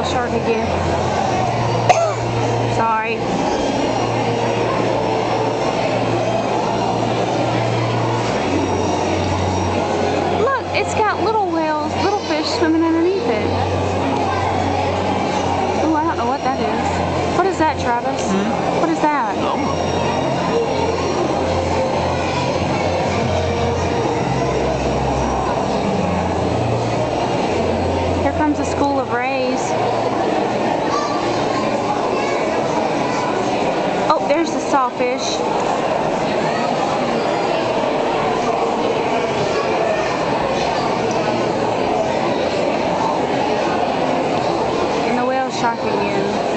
shark again. Sorry. Look, it's got little whales, little fish swimming underneath it. Oh, I don't know what that is. What is that, Travis? Hmm? What is that? Here comes a school of rays. Oh, there's the sawfish. And the whale shark again.